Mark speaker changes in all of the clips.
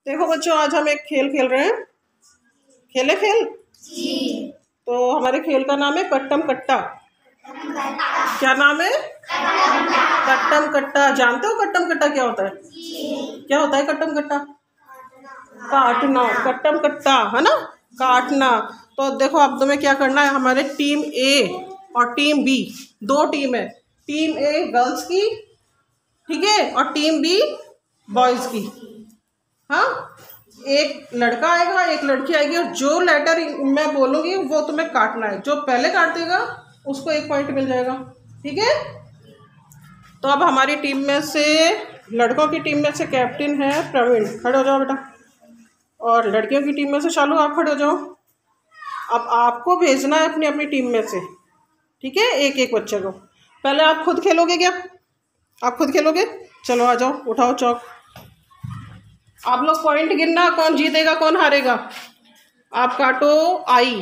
Speaker 1: देखो बच्चों, आज हम एक खेल खेल रहे हैं। खेले खेल जी। तो हमारे खेल का नाम है कट्टम कट्टा। क्या नाम है? कट्टम कट्टा। जानते हो कट्टम कट्टा क्या होता है? क्या होता है कट्टम कट्टा? काटना। कट्टम कट्टा है ना, काटना। तो देखो अब तुम्हें क्या करना है। हमारे टीम ए और टीम बी, दो टीम है। टीम ए गर्ल्स की, ठीक है, और टीम बी बॉयज की। हाँ, एक लड़का आएगा, एक लड़की आएगी, और जो लेटर मैं बोलूँगी वो तुम्हें काटना है। जो पहले काट देगा उसको 1 पॉइंट मिल जाएगा, ठीक है। तो अब हमारी टीम में से, लड़कों की टीम में से कैप्टन है प्रवीण, खड़े हो जाओ बेटा। और लड़कियों की टीम में से शालू, आप खड़े हो जाओ। अब आपको भेजना है अपनी अपनी टीम में से, ठीक है, एक एक बच्चे को। पहले आप खुद खेलोगे क्या? आप खुद खेलोगे? चलो आ जाओ, उठाओ चौक। आप लोग पॉइंट गिनना, कौन जीतेगा कौन हारेगा। आप काटो आई।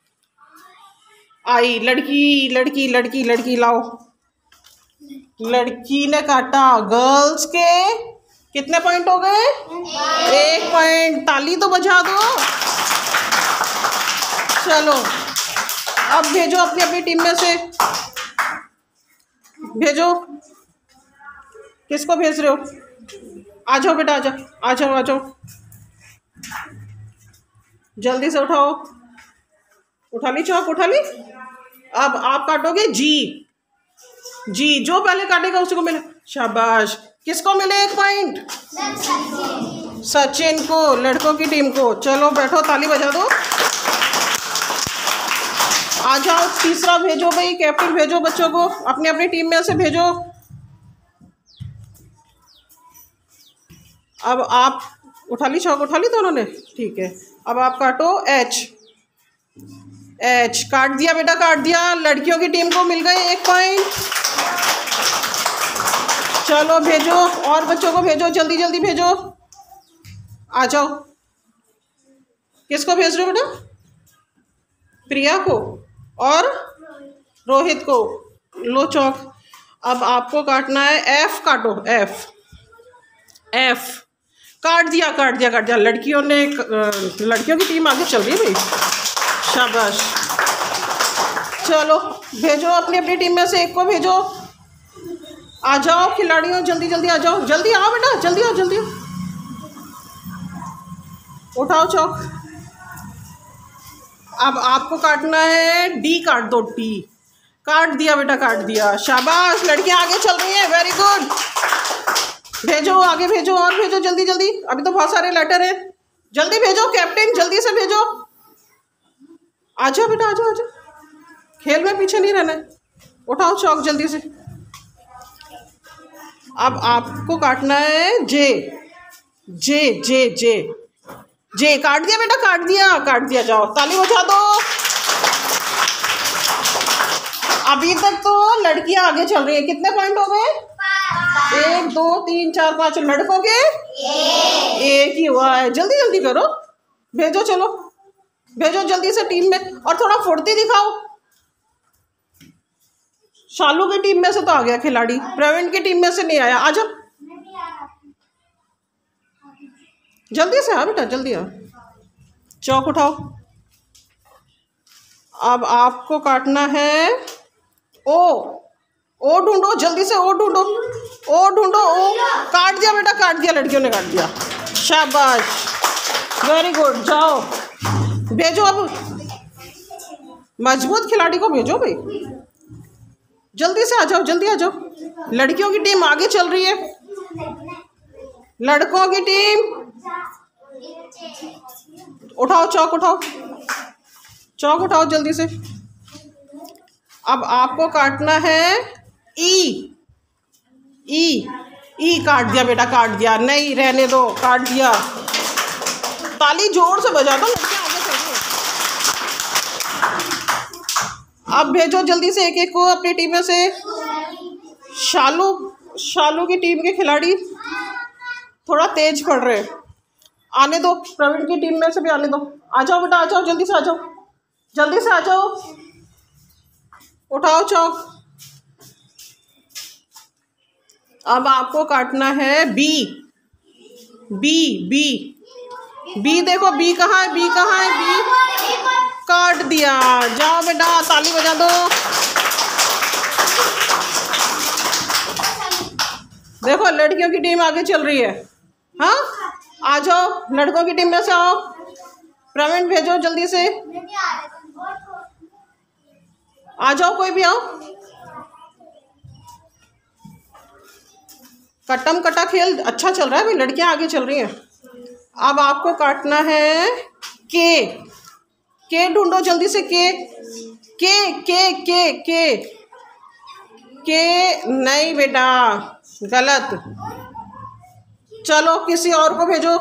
Speaker 1: आई, लड़की लड़की लड़की लड़की लाओ। लड़की ने काटा। गर्ल्स के कितने पॉइंट हो गए? 1 पॉइंट। ताली तो बजा दो। चलो अब भेजो अपनी अपनी टीम में से। भेजो, किसको भेज रहे हो? आ जाओ बेटा, आ जाओ आ जाओ आ जाओ, जल्दी से उठाओ। उठा ली चौक, उठा ली। अब आप काटोगे जी। जी, जो पहले काटेगा उसी को मिले। शाबाश। किसको मिले 1 पॉइंट? सचिन को, लड़कों की टीम को। चलो बैठो, ताली बजा दो। आ जाओ, तीसरा भेजो भाई, कैप्टन भेजो बच्चों को अपनी अपनी टीम में से भेजो। अब आप उठा ली चौक, उठा ली दोनों ने, ठीक है। अब आप काटो एच। एच काट दिया बेटा, काट दिया। लड़कियों की टीम को मिल गए 1 पॉइंट। चलो भेजो, और बच्चों को भेजो, जल्दी जल्दी भेजो। आ जाओ। किसको भेज रहे हो बेटा? प्रिया को और रोहित को। लो चौक। अब आपको काटना है एफ। काटो एफ। एफ काट दिया, काट दिया, काट दिया। लड़कियों ने, लड़कियों की टीम आगे चल रही है भाई, शाबाश। चलो भेजो अपनी अपनी टीम में से एक को भेजो। आ जाओ खिलाड़ियों, जल्दी जल्दी आ जाओ। जल्दी आओ बेटा, जल्दी आओ, जल्दी आओ। उठाओ चौक। अब आपको काटना है डी। काट दो डी। काट दिया बेटा, काट दिया, शाबाश। लड़कियां आगे चल रही हैं, वेरी गुड। भेजो आगे, भेजो और भेजो, जल्दी जल्दी। अभी तो बहुत सारे लेटर हैं, जल्दी भेजो। कैप्टन जल्दी से भेजो। आ जाओ बेटा, आ जाओ आ जाओ, खेल में पीछे नहीं रहना है। उठाओ चौक जल्दी से। अब आपको काटना है जे। जे जे जे जे। काट दिया बेटा, काट दिया, काट दिया। जाओ, ताली बजा दो। अभी तक तो लड़कियां आगे चल रही है। कितने पॉइंट हो गए? 1 2 3 4 5। लड़कों के एक ही हुआ है। जल्दी जल्दी करो, भेजो। चलो भेजो जल्दी से टीम में, और थोड़ा फुर्ती दिखाओ। शालू की टीम में से तो आ गया खिलाड़ी, प्रवीण की टीम में से नहीं आया। आ जाओ जल्दी से। हाँ बेटा, जल्दी आओ। चौक उठाओ। अब आपको काटना है ओ। ओ ढूंढो जल्दी से, ओ ढूंढो, ओ ढूंढो। ओ काट दिया बेटा, काट दिया। लड़कियों ने काट दिया, शाबाश, वेरी गुड। जाओ भेजो। अब मजबूत खिलाड़ी को भेजो भाई, जल्दी से आ जाओ, जल्दी आ जाओ। लड़कियों की टीम आगे चल रही है, लड़कों की टीम। उठाओ चौक, उठाओ चौक, उठाओ जल्दी से। अब आपको काटना है ई। ई। ई काट दिया बेटा, काट दिया। नहीं, रहने दो, काट दिया। ताली जोर से बजा दो, लड़कियां आगे चल रही हैं। अब भेजो जल्दी से एक एक को अपनी टीम में से। शालू की टीम के खिलाड़ी थोड़ा तेज पड़ रहे हैं, आने दो। प्रवीण की टीम में से भी आने दो। आ जाओ बेटा, आ जाओ, जल्दी से आ जाओ, जल्दी से आ जाओ। उठाओ चौक। अब आपको काटना है बी। बी बी बी देखो, बी कहाँ है, बी कहाँ है, बी काट दिया। जाओ बेटा, ताली बजा दो। देखो लड़कियों की टीम आगे चल रही है। हाँ, आ जाओ, लड़कों की टीम में से आओ। प्रवीण भेजो जल्दी से, आ जाओ, कोई भी आओ। कट्टम कट्टा खेल अच्छा चल रहा है भाई, लड़कियां आगे चल रही हैं। अब आपको काटना है के ढूंढो जल्दी से। के नहीं बेटा, गलत। चलो किसी और को भेजो,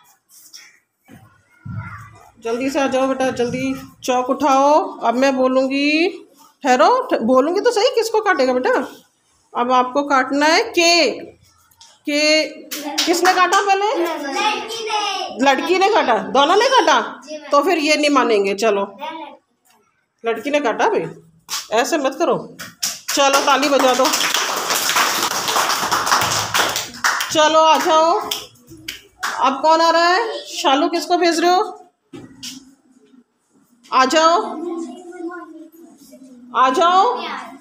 Speaker 1: जल्दी से आ जाओ बेटा, जल्दी। चौक उठाओ, अब मैं बोलूँगी, ठहरो, बोलूँगी तो सही, किसको काटेगा बेटा। अब आपको काटना है के किसने काटा पहले? लड़की ने काटा, दोनों ने काटा, तो फिर ये नहीं मानेंगे। चलो, लड़की ने काटा भाई, ऐसे मत करो। चलो ताली बजा दो। चलो आ जाओ। अब कौन आ रहा है? शालू, किसको भेज रहे हो? आ जाओ, आ जाओ।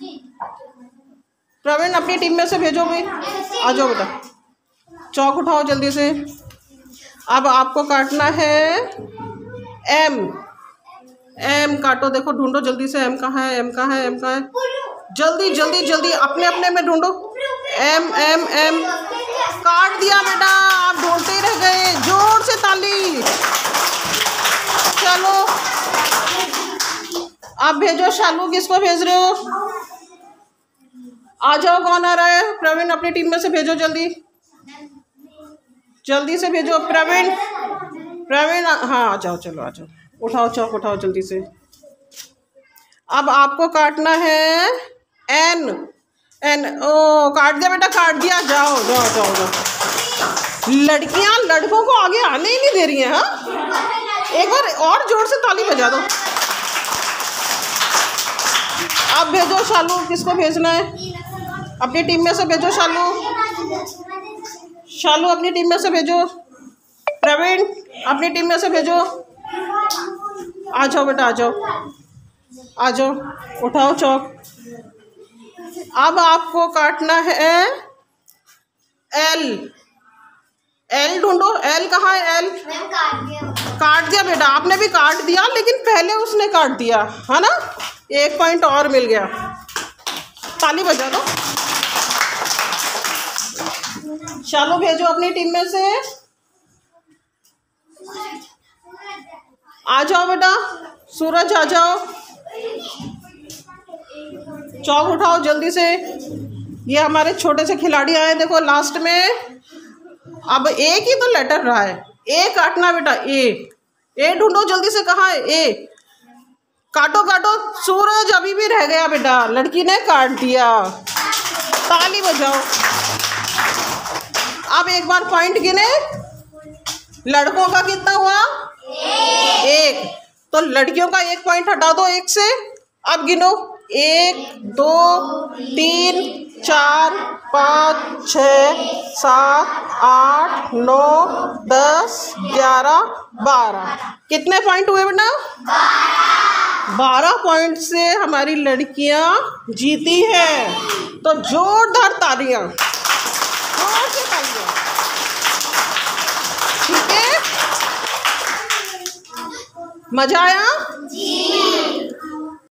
Speaker 1: प्रवीण अपनी टीम में से भेजो भाई, आ जाओ बेटा। चौक उठाओ जल्दी से। अब आपको काटना है एम काटो, देखो ढूंढो जल्दी से, एम कहाँ है, एम कहाँ है, एम कहाँ है, जल्दी जल्दी जल्दी, अपने अपने में ढूंढो। एम काट दिया बेटा, आप ढूंढते ही रह गए। जोर से ताली। चलो आप भेजो। शालू, किसको भेज रहे हो? आ जाओ, कौन आ रहा है? प्रवीण अपनी टीम में से भेजो जल्दी, जल्दी से भेजो। प्रवीण, हाँ आ जाओ, चलो आ जाओ, उठाओ, चौक उठाओ जल्दी से। अब आपको काटना है एन। ओ काट दिया बेटा, काट दिया। जाओ जाओ जाओ जाओ। लड़कियां लड़कों को आगे आने ही नहीं दे रही हैं। हाँ, एक बार और जोर से ताली बजा दो। आप भेजो शालू, किसको भेजना है? अपनी टीम में से भेजो। शालू अपनी टीम में से भेजो। प्रवीण अपनी टीम में से भेजो। आ जाओ बेटा, आ जाओ, आ जाओ, उठाओ चौक। अब आपको काटना है एल ढूंढो। एल कहाँ है? एल काट दिया बेटा, आपने भी काट दिया, लेकिन पहले उसने काट दिया है ना, 1 पॉइंट और मिल गया। ताली बजा दो। शालू भेजो अपनी टीम में से। आ जाओ बेटा, सूरज आ जाओ, चौक उठाओ जल्दी से। ये हमारे छोटे से खिलाड़ी आए, देखो लास्ट में। अब एक ही तो लेटर रहा है, ए काटना बेटा, ए ढूंढो जल्दी से, कहाँ है ए? काटो काटो। सूरज अभी भी रह गया बेटा, लड़की ने काट दिया। ताली बजाओ। अब एक बार पॉइंट गिने। लड़कों का कितना हुआ? 1। तो लड़कियों का 1 पॉइंट हटा दो 1 से। अब गिनो, 1 2 3 4 5 6 7 8 9 10 11 12। कितने पॉइंट हुए बेटा? 12 पॉइंट से हमारी लड़कियां जीती हैं। तो जोरदार तालियां, जोर से तालियां। ठीक है, मजा आया?